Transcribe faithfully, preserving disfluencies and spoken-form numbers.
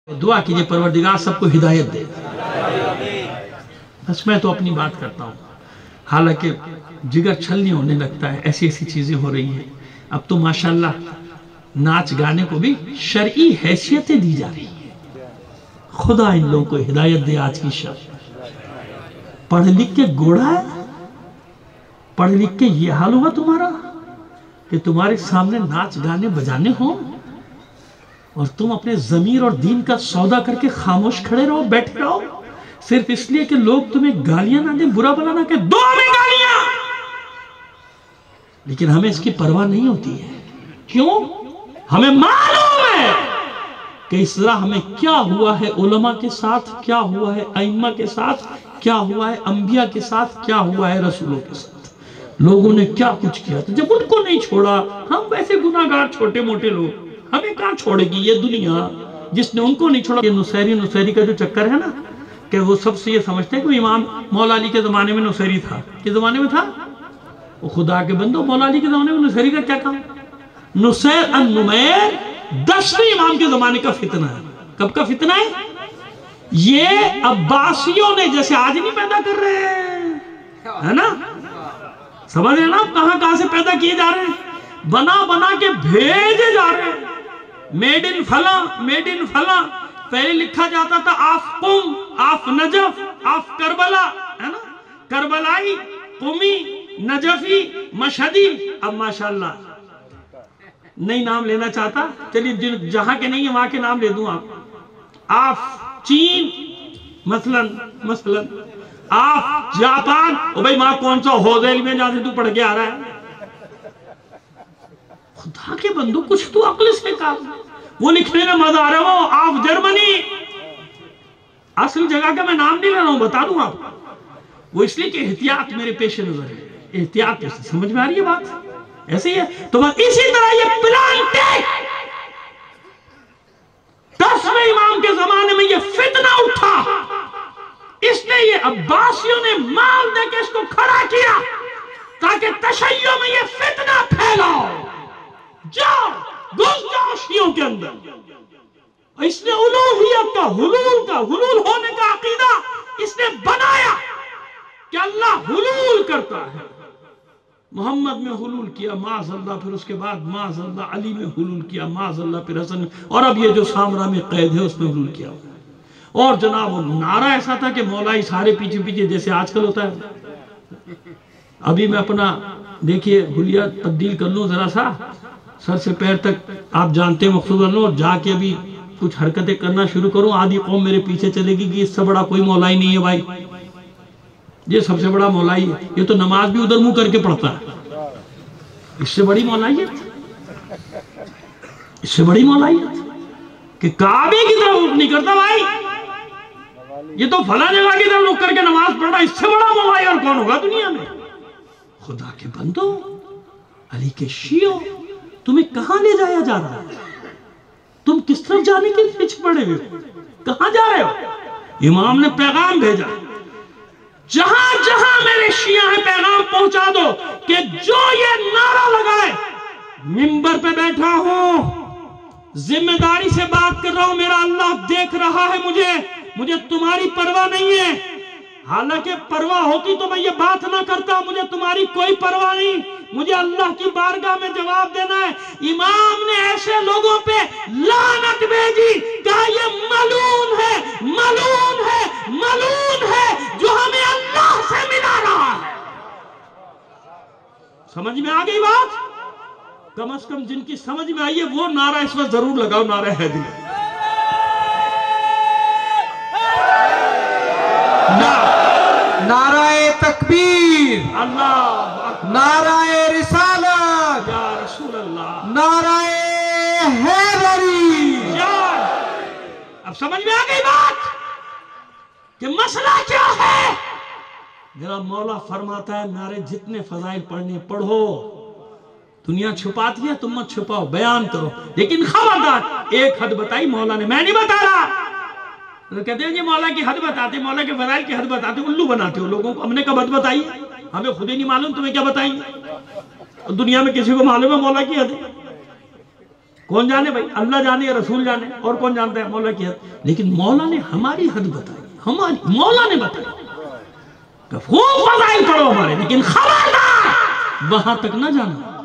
دعا کیجئے پروردگار سب کو ہدایت دے. بس میں تو اپنی بات کرتا ہوں، حالانکہ جگر چھلنی ہونے لگتا ہے، ایسی ایسی چیزیں ہو رہی ہیں. اب تو ماشاءاللہ ناچ گانے کو بھی شرعی حیثیتیں دی جا رہی ہیں. خدا ان لوگوں کو ہدایت دے. آج کی شب پڑھ لکھ کے گوڑا ہے، پڑھ لکھ کے یہ حال ہوا تمہارا کہ تمہارے سامنے ناچ گانے بجانے ہوں اور تم اپنے ضمیر اور دین کا سودا کر کے خاموش کھڑے رہو، بیٹھے رہو، صرف اس لیے کہ لوگ تمہیں گالیاں نہ دیں، برا بلا نہ کہ دو ہمیں گالیاں. لیکن ہمیں اس کی پرواہ نہیں ہوتی ہے. کیوں؟ ہمیں معلوم ہے کہ اس طرح ہمیں کیا ہوا ہے علماء کے ساتھ، کیا ہوا ہے ائمہ کے ساتھ، کیا ہوا ہے انبیاء کے ساتھ، کیا ہوا ہے رسولوں کے ساتھ. لوگوں نے کیا کچھ کیا تھا. جب ان کو نہیں چھوڑا، ہم ویسے گناہگار چھوٹے موٹے لوگ، ہمیں کہاں چھوڑے گی یہ دنیا جس نے ان کو نہیں چھوڑا. یہ نصیری نصیری کا جو چکر ہے نا کہ وہ سب سے یہ سمجھتے ہیں کہ امام مولا علی کے زمانے میں نصیری تھا. کس زمانے میں تھا؟ وہ خدا کے بندو، مولا علی کے زمانے میں نصیری کا کیا کام؟ نصیر النمیر دسویں امام کے زمانے کا فتنہ ہے. کب کا فتنہ ہے؟ یہ عباسیوں نے جیسے آج نہیں پیدا کر رہے ہیں، ہے نا؟ سمجھ رہے ہیں نا کہاں کہاں سے پیدا کیے جا رہے ہیں، بنا بنا کے بھیجے جا رہے ہیں. میڈ ان فلاں، میڈ ان فلاں. پہلے لکھا جاتا تھا آف قم، آف نجف، آف کربلا، ہے نا؟ کربلائی، قمی، نجفی، مشہدی. اب ماشاءاللہ نہیں نام لینا چاہتا، چلیے جہاں کے نہیں ہیں وہاں کے نام لے دوں. آپ آف چین مثلا مثلا آف جاپان. او بھائی وہاں کون سا ہوزیل میں جہاں سے تو پڑھ کے آ رہا ہے؟ خدا کے بندو کچھ تو عقل سے کام. وہ لکھنے میں مزہ آ رہا ہے، وہ آف جرمنی. اصل جگہ کا میں نام نہیں لے رہا ہوں، بتا دوں آپ. وہ اس لیے کہ احتیاط میرے پیش نظر ہے. احتیاط سے سمجھ میں آ رہی ہے بات؟ ایسے ہی ہے. تو بس اسی طرح یہ پلانٹیک دسویں امام کے زمانے میں یہ فتنہ اٹھا. اس نے یہ عباسیوں نے مال دے کے اس کو کھڑا کیا تاکہ تشیع میں یہ فتنہ پھیلاؤ. جاؤ گھس جاؤ شیعوں کے اندر. اس نے الوہیت کا، حلول کا، حلول ہونے کا عقیدہ اس نے بنایا کہ اللہ حلول کرتا ہے. محمد میں حلول کیا معاذ اللہ، پھر اس کے بعد معاذ اللہ علی میں حلول کیا معاذ اللہ، پھر حسن، اور اب یہ جو سامرا میں قید ہے اس میں حلول کیا. اور جناب وہ نعرہ ایسا تھا کہ مولائی سارے پیچھے پیچھے جیسے آج کل ہوتا ہے. ابھی میں اپنا دیکھیے حلیہ تبدیل کر لوں ذرا سا، سر سے پیر تک آپ جانتے ہیں مقصود اللہ، اور جا کے ابھی کچھ حرکتیں کرنا شروع کروں، آدھی قوم میرے پیچھے چلے گی کہ اس سے بڑا کوئی مولائی نہیں ہے. بھائی یہ سب سے بڑا مولائی ہے، یہ تو نماز بھی ادھر منہ کر کے پڑھتا ہے. اس سے بڑی مولائیت، اس سے بڑی مولائیت کہ کعبے کی طرف رخ نہیں کرتا. بھائی یہ تو فلاں جگہ کی طرف رخ کر کے نماز پڑھ رہا، اس سے بڑا مولائی اور کون ہوگا دنیا میں؟ خدا کے بندو، علی کے شیعوں، تمہیں کہاں لے جایا جا رہا ہے؟ تم کس طرف جانے کے پیچھے پڑے ہوئے؟ کہاں جا رہے ہو؟ امام نے پیغام بھیجا، جہاں جہاں میرے شیعہ ہیں پیغام پہنچا دو کہ جو یہ نعرہ لگائے، منبر پہ بیٹھا ہوں، ذمہ داری سے بات کر رہا ہوں، میرا اللہ دیکھ رہا ہے مجھے، مجھے تمہاری پرواہ نہیں ہے. حالانکہ پرواہ ہوتی تو میں یہ بات نہ کرتا. مجھے تمہاری کوئی پرواہ نہیں، مجھے اللہ کی بارگاہ میں جواب دینا ہے. امام نے ایسے لوگوں پہ لعنت بھیجی، کہا یہ ملعون ہے، ملعون ہے، ملعون ہے جو ہمیں اللہ سے ملا رہا ہے. سمجھ میں آ گئی بات؟ کم از کم جن کی سمجھ میں آئی ہے وہ نعرہ اس وقت ضرور لگاؤ، نعرہ حیدری. نعرہ تکبیر، اللہ، نعرہ رسالت، یا رسول اللہ، نعرہ حیدری. اب سمجھ میں آ گئی بات کہ مسئلہ کیا ہے؟ میرا مولا فرماتا ہے نعرے جتنے فضائل پڑھنے پڑھو. دنیا چھپاتی ہے، تم مت چھپاؤ، بیان کرو. لیکن خبردار ایک حد بتائی مولا نے، میں نہیں بتا رہا. کہتے ہیں جی مولا کی حد بتاتے، مولا کے فضائل کی حد بتاتے، الو بناتے ہو لوگوں کو. ہم نے کب حد بتائی؟ ہمیں خود ہی نہیں معلوم، تمہیں کیا بتائیں گے؟ دنیا میں کسی کو معلوم ہے مولا کی حد؟ کون جانے بھائی؟ اللہ جانے یا رسول جانے، اور کون جانتا ہے مولا کی حد؟ لیکن مولا نے ہماری حد بتائی، ہماری مولا نے بتائی کہ خوب فضائل پڑھو ہمارے، لیکن خبردار وہاں تک نہ جانا